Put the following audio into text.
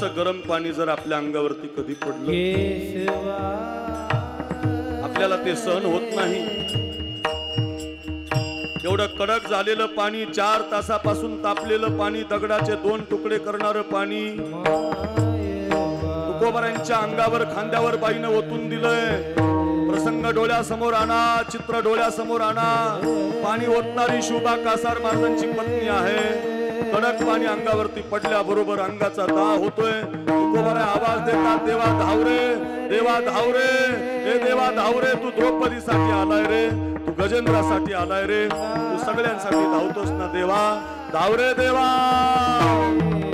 गरम पाणी जर आपल्या अंगावरती कधी पडलं आपल्याला ते सहन होत नाही। एवढं कडक झालेलं पाणी, 4 तासापासून तापलेलं पाणी, दगडाचे 2 तुकडे करणारं पाणी तुकोबारांच्या अंगावर खांद्यावर बाईनं ओतून दिलंय। प्रसंग डोळ्यासमोर आणा, चित्र डोळ्यासमोर आणा। पाणी ओतणारी शुभा कासार महाराजांची पत्नी आहे। कडक पाणी अंगावरती पडल्याबरोबर अंगाचा दाह होतोय। तुकोबारा आवाज देतात, देवा धाव रे, देवा धाव रे, हे देवा धाव रे, तू द्रौपदीसाठी आलाय रे, तू गजेंद्रासाठी आलाय रे, तू सगळ्यांसाठी धावतोस ना देवा, धाव रे देवा।